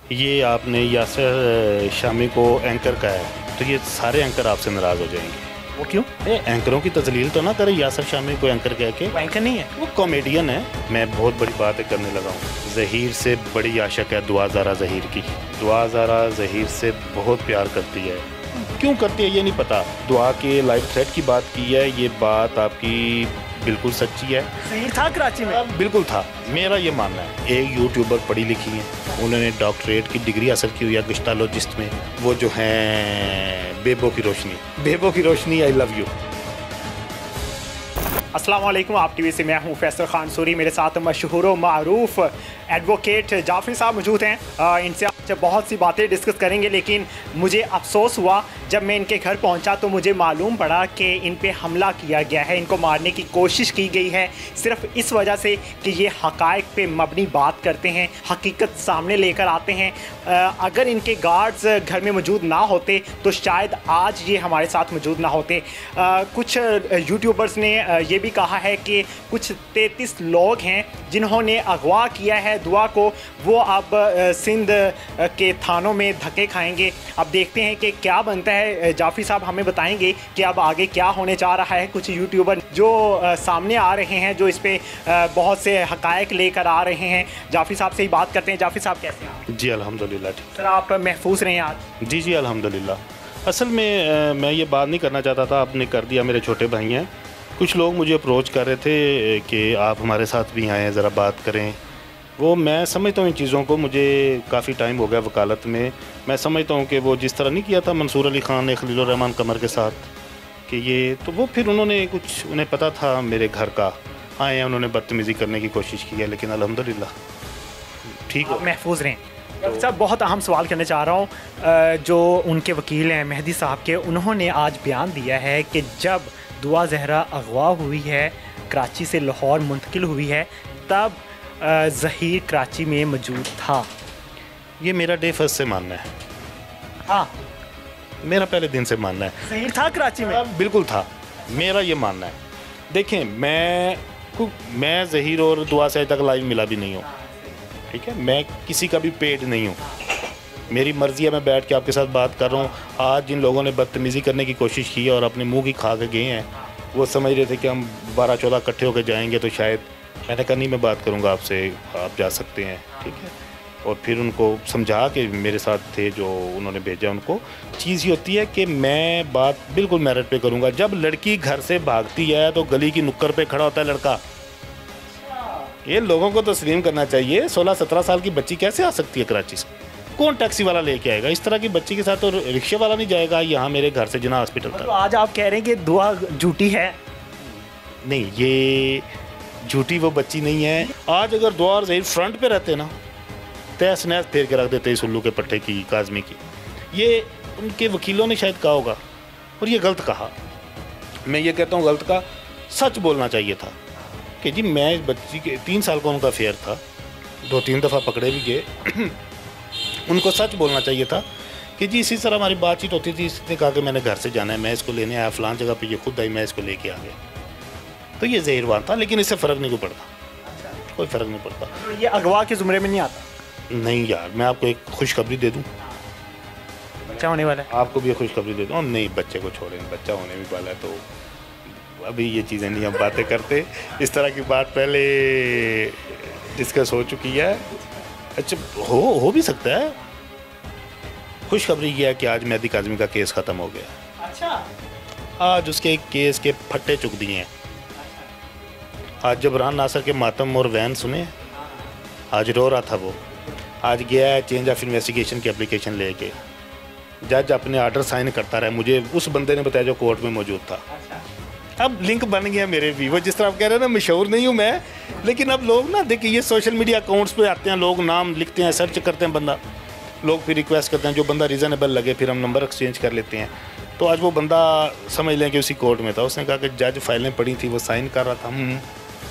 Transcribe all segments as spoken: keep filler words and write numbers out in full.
ये आपने यासिर शामी को एंकर का है, तो ये सारे एंकर आपसे नाराज़ हो जाएंगे। वो क्यों? ए, एंकरों की तजलील तो ना करें यासिर शामी को एंकर कह के। वो एंकर नहीं है, वो कॉमेडियन है। मैं बहुत बड़ी बातें करने लगा हूँ। ज़हीर से बड़ी आशिक है दुआ ज़ारा ज़हीर की। दुआ ज़ारा ज़हीर से बहुत प्यार करती है। क्यों करती है ये नहीं पता। दुआ के लाइफ थ्रेट की बात की है, ये बात आपकी बिल्कुल सच्ची है। ज़हीर था कराची में? बिल्कुल था, मेरा ये मानना है। एक यूट्यूबर पढ़ी लिखी है, उन्होंने डॉक्टरेट की डिग्री हासिल की हुई है गेस्टालॉजिस्ट में। वो जो हैं बेबो की रोशनी, बेबो की रोशनी, आई लव यू। अस्सलाम वालेकुम, आप टीवी से मैं हूं फैसल खान सूरी। मेरे साथ मशहूर व मारूफ एडवोकेट जाफरी साहब मौजूद हैं। इनसे आज बहुत सी बातें डिस्कस करेंगे, लेकिन मुझे अफसोस हुआ जब मैं इनके घर पहुंचा तो मुझे मालूम पड़ा कि इन पे हमला किया गया है, इनको मारने की कोशिश की गई है, सिर्फ इस वजह से कि ये हक़ाइक़ पे मबनी बात करते हैं, हकीकत सामने लेकर आते हैं। अगर इनके गार्ड्स घर में मौजूद ना होते तो शायद आज ये हमारे साथ मौजूद ना होते। कुछ यूट्यूबर्स ने ये भी कहा है कि कुछ तैंतीस लोग हैं जिन्होंने अगवा किया है दुआ को, वो अब सिंध के थानों में धक्के खाएंगे। अब देखते हैं कि क्या बनता है। जाफरी साहब हमें बताएंगे कि अब आगे क्या होने जा रहा है। कुछ यूट्यूबर जो सामने आ रहे हैं, जो इस पे बहुत से हक़ाइक़ लेकर आ रहे हैं। जाफरी साहब से ही बात करते हैं। जाफरी साहब कैसे हैं? जी अल्हम्दुलिल्लाह ठीक। सर आप महफूज रहे हैं आज? जी जी अल्हम्दुलिल्लाह। असल में मैं ये बात नहीं करना चाहता था, आपने कर दिया। मेरे छोटे भाई हैं, कुछ लोग मुझे अप्रोच कर रहे थे कि आप हमारे साथ भी आएँ, ज़रा बात करें। वो मैं समझता हूँ इन चीज़ों को, मुझे काफ़ी टाइम हो गया वकालत में। मैं समझता हूँ कि वो जिस तरह नहीं किया था मंसूर अली ख़ान ने खलील रहमान कमर के साथ, कि ये तो वो फिर उन्होंने कुछ, उन्हें पता था मेरे घर का, आए हैं, उन्होंने बदतमीज़ी करने की कोशिश की है, लेकिन अल्हम्दुलिल्लाह ठीक हो, महफूज रहें। तो साहब बहुत अहम सवाल करना चाह रहा हूँ। जो उनके वकील हैं मेहदी साहब के, उन्होंने आज बयान दिया है कि जब दुआ ज़हरा अगवा हुई है, कराची से लाहौर मुंतकिल हुई है, तब ज़हीर कराची में मौजूद था। ये मेरा डे फर्स्ट से मानना है। हाँ, मेरा पहले दिन से मानना है ज़हीर था कराची में। बिल्कुल था, मेरा ये मानना है। देखें, मैं मैं ज़हीर और दुआ से आज तक लाइव मिला भी नहीं हूँ, ठीक है। मैं किसी का भी पेड नहीं हूँ, मेरी मर्ज़ी है, मैं बैठ के आपके साथ बात कर रहा हूँ। आज जिन लोगों ने बदतमीज़ी करने की कोशिश की है और अपने मुंह की खा के गए हैं, वो समझ रहे थे कि हम बारह चौदह इकट्ठे होकर जाएंगे तो शायद, मैंने कहा नहीं, मैं बात करूँगा आपसे, आप जा सकते हैं, ठीक है। और फिर उनको समझा कि मेरे साथ थे जो उन्होंने भेजा, उनको चीज़ ये होती है कि मैं बात बिल्कुल मेरिट पे करूँगा। जब लड़की घर से भागती है तो गली की नुक्कड़ पे खड़ा होता है लड़का। ये लोगों को तस्लीम करना चाहिए। सोलह सत्रह साल की बच्ची कैसे आ सकती है कराची से? कौन टैक्सी वाला लेके आएगा? इस तरह की बच्ची के साथ तो रिक्शे वाला नहीं जाएगा यहाँ मेरे घर से जिना हॉस्पिटल तक। तो आज आप कह रहे हैं कि दुआ झूठी है? नहीं, ये झूठी वो बच्ची नहीं है। आज अगर दुआ और ज़हीर फ्रंट पे रहते ना, तहस नहस फेर के रख देते इस उल्लू के पट्टे की, काज़मी की। ये उनके वकीलों ने शायद कहा होगा, और ये गलत कहा। मैं ये कहता हूँ गलत का, सच बोलना चाहिए था कि जी मैं इस बच्ची के, तीन साल का उनका अफेयर था, दो तीन दफ़ा पकड़े भी गए। उनको सच बोलना चाहिए था कि जी इसी तरह हमारी बातचीत होती थी, इसने कहा कि मैंने घर से जाना है, मैं इसको लेने आया फ़लाँ जगह पे, ये खुद आई, मैं इसको लेके आ गया। तो ये ज़हीरवान था, लेकिन इससे फ़र्क नहीं को पड़ता, कोई फ़र्क नहीं पड़ता। तो ये अगवा के ज़ुमरे में नहीं आता? नहीं यार, मैं आपको एक खुशखबरी दे दूँ, बच्चा होने वाला है। आपको भी खुशखबरी दे दूँ। नहीं, बच्चे को छोड़ें, बच्चा होने भी वाला है, तो अभी ये चीज़ें नहीं हम बातें करते। इस तरह की बात पहले डिस्कस हो चुकी है। अच्छा, हो हो भी सकता है। खुशखबरी ये है कि आज मेहदी काज़मी का केस ख़त्म हो गया। अच्छा, आज उसके केस के फट्टे चुक दिए हैं। आज जबरान नासर के मातम और वैन सुने, आज रो रहा था वो। आज गया है चेंज ऑफ इन्वेस्टिगेशन की एप्लीकेशन लेके, जज अपने आर्डर साइन करता रहा। मुझे उस बंदे ने बताया जो कोर्ट में मौजूद था। अब लिंक बन गया मेरे भी। वो जिस तरह आप कह रहे हैं ना, मशहूर नहीं हूँ मैं, लेकिन अब लोग ना देखिए, ये सोशल मीडिया अकाउंट्स पे आते हैं, लोग नाम लिखते हैं, सर्च करते हैं बंदा, लोग फिर रिक्वेस्ट करते हैं, जो बंदा रीज़नेबल लगे फिर हम नंबर एक्सचेंज कर लेते हैं। तो आज वो बंदा समझ लें कि उसी कोर्ट में था। उसने कहा कि जज फाइलें पड़ी थी, वो साइन कर रहा था।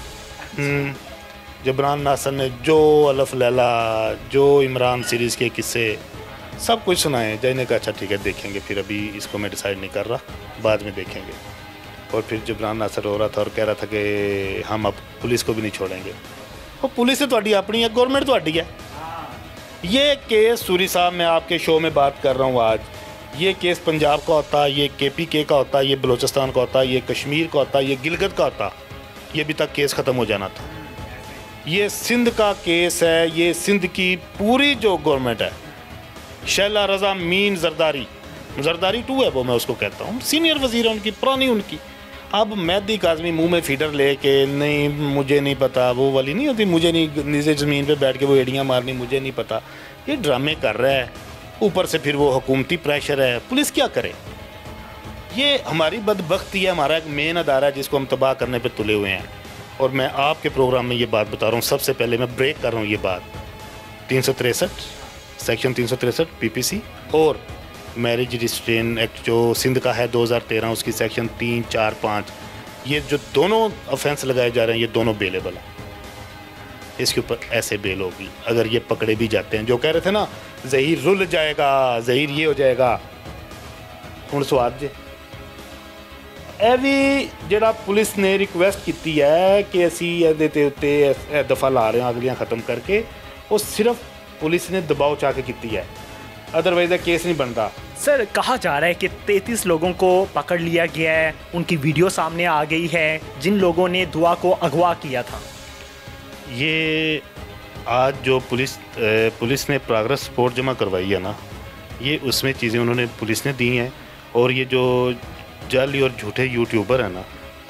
जबरान नासर ने जो अलफ लैला, जो इमरान सीरीज़ के किस्से, सब कुछ सुनाए। जज ने कहा अच्छा ठीक है, देखेंगे, फिर अभी इसको मैं डिसाइड नहीं कर रहा, बाद में देखेंगे। और फिर जबरान नासर रो रहा था और कह रहा था कि हम अब पुलिस को भी नहीं छोड़ेंगे। और पुलिस तो तुहाडी अपनी है, गवर्नमेंट तुहाडी है। ये केस सूरी साहब मैं आपके शो में बात कर रहा हूँ आज, ये केस पंजाब का होता, ये के पी के का होता, ये बलूचिस्तान का होता, ये कश्मीर का होता, ये गिलगित का होता, ये अभी तक केस ख़त्म हो जाना था। ये सिंध का केस है, ये सिंध की पूरी जो गवर्नमेंट है, शैला रज़ा मीन जरदारी, जरदारी टू है वो, मैं उसको कहता हूँ, सीनियर वज़ीर है उनकी, पुरानी उनकी। अब मेहदी काज़मी मुंह में फीडर लेके नहीं मुझे नहीं पता, वो वाली नहीं होती, मुझे नहीं, नीचे ज़मीन पे बैठ के वो एड़ियाँ मारनी, मुझे नहीं पता, ये ड्रामे कर रहा है। ऊपर से फिर वो हुकूमती प्रेशर है, पुलिस क्या करे? ये हमारी बदबख्ती है, हमारा एक मेन अदारा है जिसको हम तबाह करने पे तुले हुए हैं। और मैं आपके प्रोग्राम में ये बात बता रहा हूँ, सबसे पहले मैं ब्रेक कर रहा हूँ ये बात, तीन सौ तिरसठ सेक्शन तीन सौ तिरसठ पी पी सी और मैरिज रजिस्ट्रेशन एक्ट जो सिंध का है दो हज़ार तेरह, उसकी सेक्शन तीन चार पाँच, ये जो दोनों ऑफेंस लगाए जा रहे हैं ये दोनों बेलेबल है। इसके ऊपर ऐसे बेल होगी अगर ये पकड़े भी जाते हैं। जो कह रहे थे ना ज़हीर रुल जाएगा, ज़हीर ये हो जाएगा, हुण स्वाद जे ਇਹ ਵੀ ਜਿਹੜਾ ਪੁਲਿਸ ਨੇ ਰਿਕੁਐਸਟ ਕੀਤੀ ਹੈ ਕਿ ਅਸੀਂ ਇਹਦੇ ਤੇ ਉੱਤੇ ਇਹ ਦਫਾ ਲਾ ਰਹੇ ਹਾਂ ਅਗਲੀਆਂ ਖਤਮ ਕਰਕੇ, ਉਹ ਸਿਰਫ ਪੁਲਿਸ ਨੇ ਦਬਾਅ ਚਾ ਕੇ ਕੀਤੀ ਹੈ, अदरवाइज केस नहीं बनता। सर कहा जा रहा है कि तैंतीस लोगों को पकड़ लिया गया है, उनकी वीडियो सामने आ गई है जिन लोगों ने दुआ को अगवा किया था। ये आज जो पुलिस पुलिस ने प्रोग्रेस रिपोर्ट जमा करवाई है ना, ये उसमें चीज़ें उन्होंने पुलिस ने दी हैं। और ये जो जाली और झूठे यूट्यूबर हैं ना,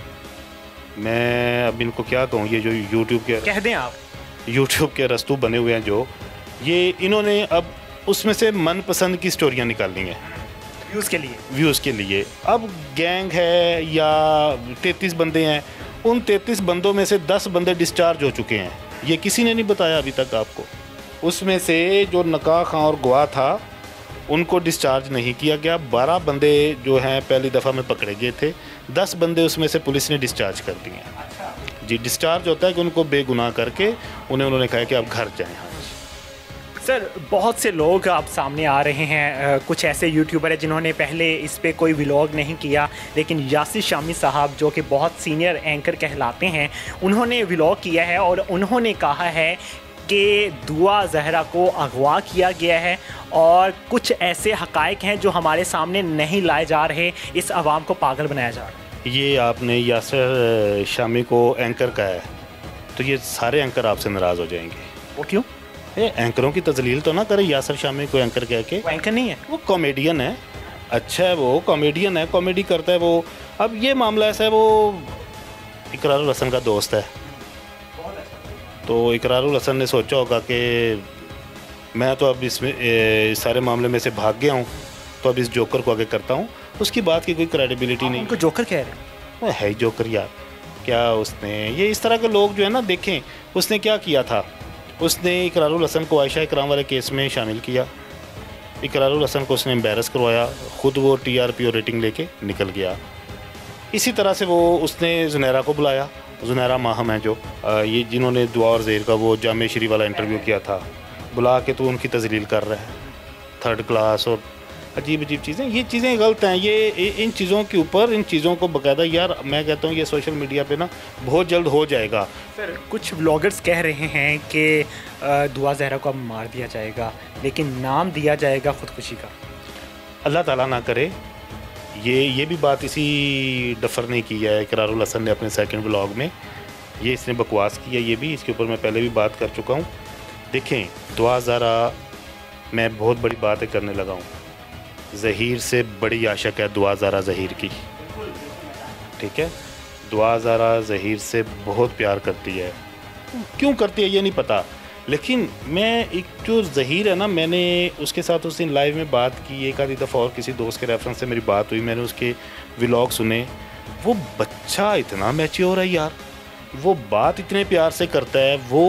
मैं अब इनको क्या कहूँ, ये जो यूट्यूब के कह दें आप, यूट्यूब के रस्तू बने हुए हैं जो, ये इन्होंने अब उसमें से मनपसंद की स्टोरियाँ निकालनी हैं व्यूज़ के लिए व्यूज़ के लिए। अब गैंग है या तैंतीस बंदे हैं, उन तैंतीस बंदों में से दस बंदे डिस्चार्ज हो चुके हैं, ये किसी ने नहीं बताया अभी तक आपको। उसमें से जो नकाह खां और गवाह था उनको डिस्चार्ज नहीं किया गया। बारह बंदे जो हैं पहली दफ़ा में पकड़े गए थे, दस बंदे उसमें से पुलिस ने डिस्चार्ज कर दिए हैं। जी, डिस्चार्ज होता है कि उनको बेगुनाह करके उन्हें उन्होंने कहा कि आप घर जाएँ। सर बहुत से लोग अब सामने आ रहे हैं, कुछ ऐसे यूट्यूबर हैं जिन्होंने पहले इस पे कोई व्लॉग नहीं किया, लेकिन यासिर शामी साहब जो कि बहुत सीनियर एंकर कहलाते हैं, उन्होंने व्लॉग किया है और उन्होंने कहा है कि दुआ जहरा को अगवा किया गया है और कुछ ऐसे हक़ाइक़ हैं जो हमारे सामने नहीं लाए जा रहे, इस आवाम को पागल बनाया जा रहा है। ये आपने यासिर शामी को एंकर कहा है, तो ये सारे एंकर आपसे नाराज़ हो जाएंगे। वो क्यों? ये एंकरों की तजलील तो ना करे यासिर शामी को एंकर कह के। वो एंकर नहीं है, वो कॉमेडियन है। अच्छा है, वो कॉमेडियन है, कॉमेडी करता है वो। अब ये मामला ऐसा है, वो इकरारुल हसन का दोस्त है, तो इकरारुल हसन ने सोचा होगा कि मैं तो अब इसमें इस सारे मामले में से भाग गया हूँ, तो अब इस जोकर को आगे करता हूँ। उसकी बात की कोई क्रेडिबिलिटी नहीं। उनको जोकर कह रहे हैं? वो है ही जोकर यार। क्या उसने, ये इस तरह के लोग जो है ना, देखें उसने क्या किया था, उसने इकरारुल हसन को आयशा इकराम वाले केस में शामिल किया, इकरारुल हसन को उसने एम्बेरस करवाया, ख़ुद वो टी आर पी और रेटिंग लेके निकल गया। इसी तरह से वो उसने जुनैरा को बुलाया, जुनैरा माहम है जो ये जिन्होंने दुआ और ज़हीर का वो जामे शरी वाला इंटरव्यू किया था, बुला के तो उनकी तजलील कर रहा है, थर्ड क्लास और अजीब अजीब चीज़ें। ये चीज़ें गलत हैं। ये इन चीज़ों के ऊपर, इन चीज़ों को बाकायदा, यार मैं कहता हूँ ये सोशल मीडिया पे ना बहुत जल्द हो जाएगा। सर कुछ ब्लॉगर्स कह रहे हैं कि दुआ ज़हरा को अब मार दिया जाएगा, लेकिन नाम दिया जाएगा ख़ुदकुशी का। अल्लाह ताला ना करे। ये ये भी बात इसी डफर ने की है, इकरारुल हसन ने अपने सेकंड व्लॉग में ये इसने बकवास की है। ये भी इसके ऊपर मैं पहले भी बात कर चुका हूँ। देखें, दुआ ज़हरा, मैं बहुत बड़ी बातें करने लगा हूँ, ज़हीर से बड़ी आशिक है दुआ ज़हरा ज़हीर की, ठीक है। दुआ ज़हरा ज़हीर से बहुत प्यार करती है, क्यों करती है ये नहीं पता, लेकिन मैं एक जो ज़हीर है ना, मैंने उसके साथ उस दिन लाइव में बात की एक आधी दफ़ा, और किसी दोस्त के रेफरेंस से मेरी बात हुई, मैंने उसके व्लॉग सुने। वो बच्चा इतना मैच्योर है यार, वो बात इतने प्यार से करता है। वो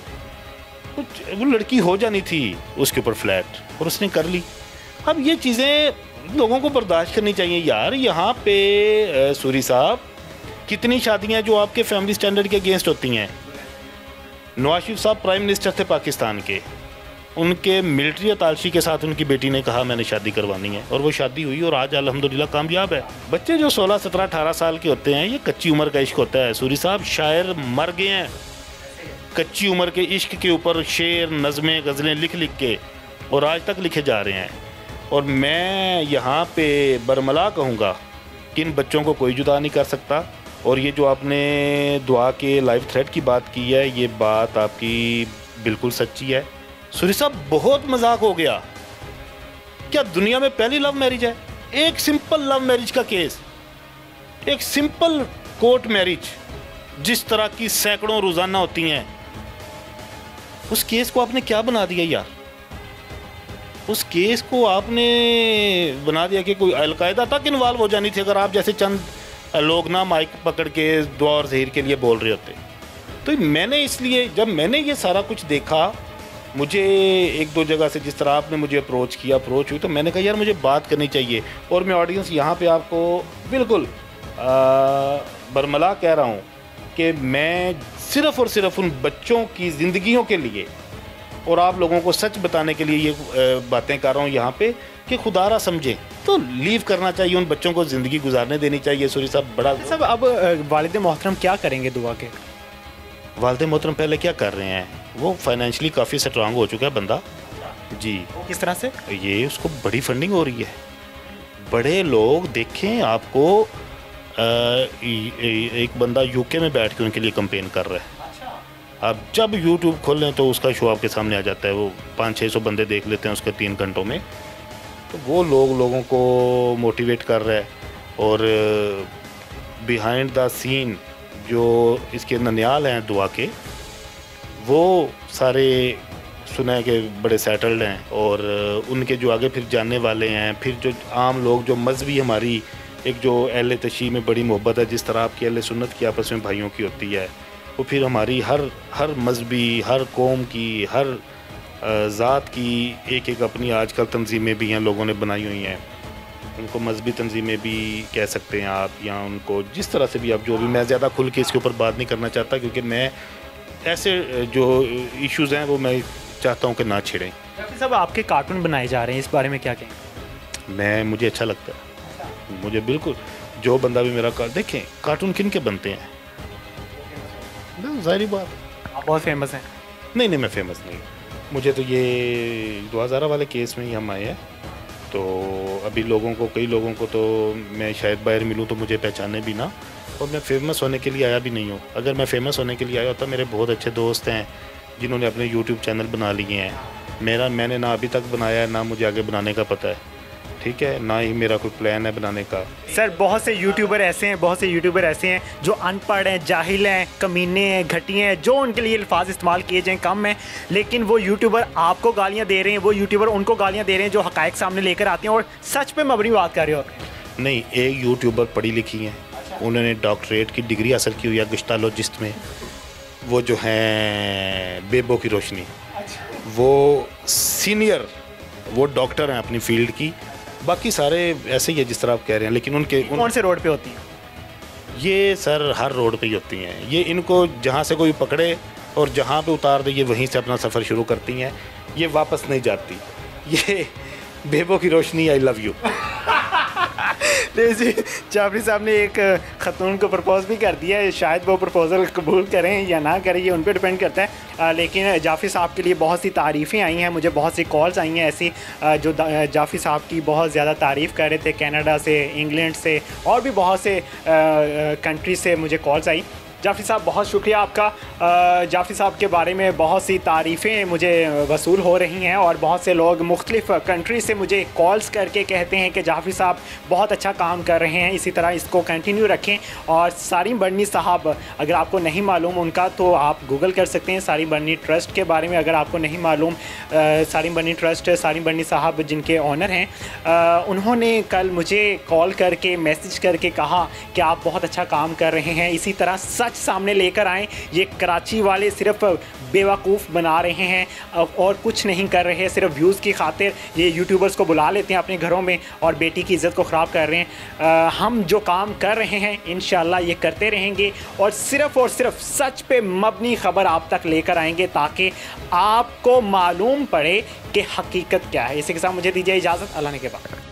कुछ वो लड़की हो जानी थी उसके ऊपर फ्लैट, और उसने कर ली। अब ये चीज़ें लोगों को बर्दाश्त करनी चाहिए यार। यहाँ पे सूरी साहब, कितनी शादियाँ जो आपके फैमिली स्टैंडर्ड के अगेंस्ट होती हैं। नवाज शरीफ साहब प्राइम मिनिस्टर थे पाकिस्तान के, उनके मिलिट्री अतालशी के साथ उनकी बेटी ने कहा मैंने शादी करवानी है, और वो शादी हुई और आज अल्हम्दुलिल्लाह कामयाब है। बच्चे जो सोलह सत्रह अठारह साल के होते हैं, ये कच्ची उम्र का इश्क होता है। सूरी साहब शायर मर गए हैं, कच्ची उम्र के इश्क के ऊपर शेर, नज़में, गज़लें लिख लिख के और आज तक लिखे जा रहे हैं। और मैं यहाँ पे बरमला कहूँगा कि इन बच्चों को कोई जुदा नहीं कर सकता। और ये जो आपने दुआ के लाइव थ्रेड की बात की है, ये बात आपकी बिल्कुल सच्ची है। सूरी साहब, बहुत मजाक हो गया। क्या दुनिया में पहली लव मैरिज है? एक सिंपल लव मैरिज का केस, एक सिंपल कोर्ट मैरिज जिस तरह की सैकड़ों रोज़ाना होती हैं, उस केस को आपने क्या बना दिया यार? उस केस को आपने बना दिया कि कोई अलकायदा तक इन्वॉल्व हो जानी थी अगर आप जैसे चंद लोग ना माइक पकड़ के दुआ और ज़हीर के लिए बोल रहे होते। तो मैंने इसलिए जब मैंने ये सारा कुछ देखा, मुझे एक दो जगह से जिस तरह आपने मुझे अप्रोच किया अप्रोच हुई तो मैंने कहा यार मुझे बात करनी चाहिए। और मैं ऑडियंस यहाँ पे आपको बिल्कुल बरमला कह रहा हूँ कि मैं सिर्फ़ और सिर्फ उन बच्चों की ज़िंदगियों के लिए और आप लोगों को सच बताने के लिए ये बातें कर रहा हूँ यहाँ पे कि खुदारा समझें तो लीव करना चाहिए, उन बच्चों को ज़िंदगी गुजारने देनी चाहिए। सूरी साहब, बड़ा सब अब वालिद मोहतरम क्या करेंगे दुआ के? वालिद मोहतरम पहले क्या कर रहे हैं, वो फाइनेंशियली काफ़ी स्ट्रांग हो चुका है बंदा जी। किस तरह से? ये उसको बड़ी फंडिंग हो रही है। बड़े लोग देखें आपको, आ, एक बंदा यूके में बैठ के उनके लिए कंपेन कर रहा है। आप जब यूट्यूब खोलें तो उसका शो आपके सामने आ जाता है। वो पाँच छः सौ बंदे देख लेते हैं उसके तीन घंटों में। तो वो लोग लोगों को मोटिवेट कर रहा है। और बिहाइंड द सीन जो इसके ननियाल हैं दुआ के, वो सारे सुना है कि बड़े सेटल्ड हैं। और उनके जो आगे फिर जानने वाले हैं, फिर जो आम लोग जो मजहबी हमारी एक जो अहले तशी में बड़ी मोहब्बत है, जिस तरह आपकी अहले सुन्नत की आपस में भाइयों की होती है, वो फिर हमारी हर हर मजहबी, हर कौम की, हर ज़ात की एक एक अपनी आजकल तंजीमें भी हैं लोगों ने बनाई हुई हैं। उनको मजहबी तंजीमें भी कह सकते हैं आप, या उनको जिस तरह से भी आप जो भी, मैं ज़्यादा खुल के इसके ऊपर बात नहीं करना चाहता क्योंकि मैं ऐसे जो इश्यूज़ हैं वो मैं चाहता हूँ कि ना छिड़ें। सब आपके कार्टून बनाए जा रहे हैं, इस बारे में क्या कहें? मैं मुझे अच्छा लगता है, मुझे बिल्कुल जो बंदा भी मेरा कार देखें, कार्टून किन के बनते हैं, ज़ाहिर बात। आप बहुत फेमस हैं। नहीं नहीं मैं फेमस नहीं, मुझे तो ये दो हज़ार वाले केस में ही हम आए हैं। तो अभी लोगों को, कई लोगों को तो मैं शायद बाहर मिलूँ तो मुझे पहचाने भी ना, और मैं फेमस होने के लिए आया भी नहीं हूँ। अगर मैं फेमस होने के लिए आया होता, मेरे बहुत अच्छे दोस्त हैं जिन्होंने अपने यूट्यूब चैनल बना लिए हैं। मेरा मैंने ना अभी तक बनाया है, ना मुझे आगे बनाने का पता है, ठीक है, ना ही मेरा कोई प्लान है बनाने का। सर, बहुत से यूट्यूबर ऐसे हैं बहुत से यूट्यूबर ऐसे हैं जो अनपढ़ हैं, जाहिल हैं, कमीने हैं, घटिया हैं, जो उनके लिए अल्फाज इस्तेमाल किए जाएँ कम हैं, लेकिन वो यूट्यूबर आपको गालियाँ दे रहे हैं, वो यूट्यूबर उनको गालियाँ दे रहे हैं जो हक़ाइक़ सामने लेकर आते हैं और सच पे मबनी बात कर रहे हो। नहीं, एक यूट्यूबर पढ़ी लिखी हैं, उन्होंने डॉक्टरेट की डिग्री हासिल की हुई है गेस्टालॉजिस्ट में, वो जो हैं बेबो की रोशनी, वो सीनियर वो डॉक्टर हैं अपनी फील्ड की। बाकी सारे ऐसे ही है जिस तरह आप कह रहे हैं, लेकिन उनके उन... कौन से रोड पे होती हैं ये? सर, हर रोड पे ही होती हैं ये। इनको जहाँ से कोई पकड़े और जहाँ पे उतार दे, ये वहीं से अपना सफ़र शुरू करती हैं, ये वापस नहीं जाती। ये बेबो की रोशनी, आई लव यू। जी, जाफरी साहब ने एक ख़तून को प्रपोज़ भी कर दिया है, शायद वो प्रपोज़ल कबूल करें या ना करें, ये उन पर डिपेंड करता है। आ, लेकिन जाफरी साहब के लिए बहुत सी तारीफ़ें आई हैं, मुझे बहुत सी कॉल्स आई हैं ऐसी आ, जो जाफरी साहब की बहुत ज़्यादा तारीफ़ कर रहे थे। कनाडा से, इंग्लैंड से और भी बहुत से कंट्री से मुझे कॉल्स आई। जाफरी साहब, बहुत शुक्रिया आपका। जाफरी साहब के बारे में बहुत सी तारीफ़ें मुझे वसूल हो रही हैं और बहुत से लोग मुख्तलिफ़ कंट्री से मुझे कॉल्स करके कहते हैं कि जाफरी साहब बहुत अच्छा काम कर रहे हैं, इसी तरह इसको कंटिन्यू रखें। और सारिम बर्नी साहब, अगर आपको नहीं मालूम उनका तो आप गूगल कर सकते हैं सारिम बर्नी ट्रस्ट के बारे में। अगर आपको नहीं मालूम, सारिम बर्नी ट्रस्ट, सारिम बर्नी साहब जिनके ऑनर हैं, आ, उन्होंने कल मुझे कॉल करके मैसेज करके कहा कि आप बहुत अच्छा काम कर रहे हैं, इसी तरह सच सामने लेकर आएँ। ये कराची वाले सिर्फ बेवकूफ़ बना रहे हैं और कुछ नहीं कर रहे हैं, सिर्फ व्यूज़ की खातिर ये यूट्यूबर्स को बुला लेते हैं अपने घरों में और बेटी की इज़्ज़त को ख़राब कर रहे हैं। आ, हम जो काम कर रहे हैं इंशाल्लाह ये करते रहेंगे और सिर्फ़ और सिर्फ सच पे मबनी ख़बर आप तक लेकर आएंगे ताकि आपको मालूम पड़े कि हकीकत क्या है। इसी के साथ मुझे दीजिए इजाज़त, अल्लाह ने के बाद।